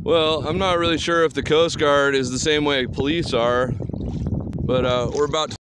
Well, I'm not really sure if the Coast Guard is the same way police are, but we're about to